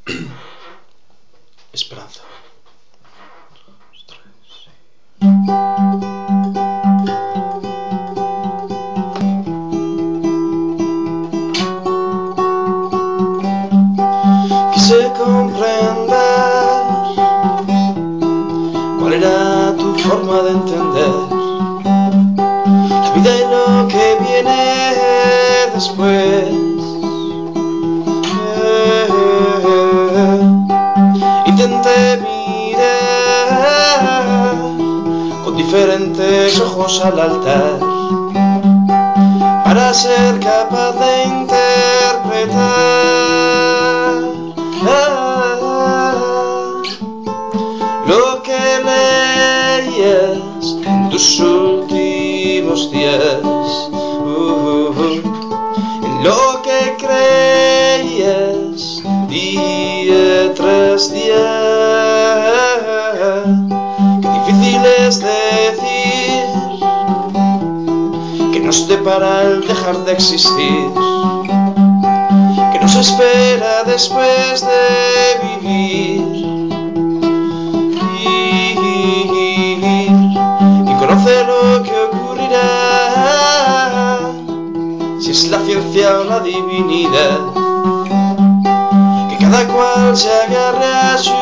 Esperanza. Quise comprender cuál era tu forma de entender la vida y lo que viene después. Intenté mirar con diferentes ojos al altar para ser capaz de interpretar lo que leías en tus últimos días, en lo que creías día tras día. Qué difícil es decir que nos depara el dejar de existir, que nos espera después de vivir y conoce lo que ocurrirá, si es la ciencia o la divinidad. Cada cual se agarre a su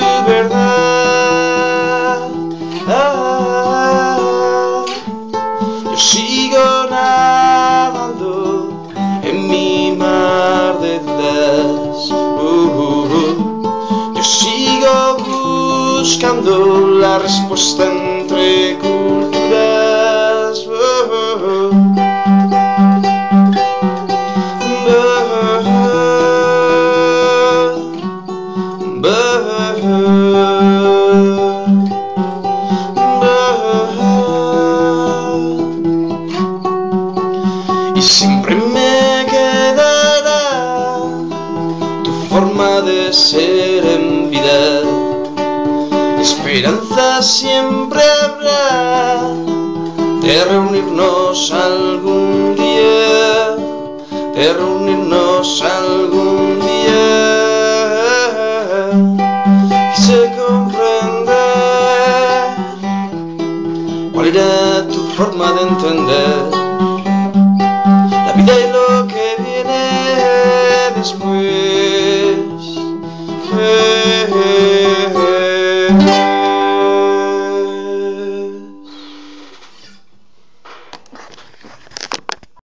verdad. Yo sigo nadando en mi mar de dudas. Yo sigo buscando la respuesta entre culturas. Y siempre me quedará tu forma de ser en vida. Esperanza siempre habrá de reunirnos algún día, de reunirnos algún día. Quise comprender cuál era tu forma de entender la vida y lo que viene después.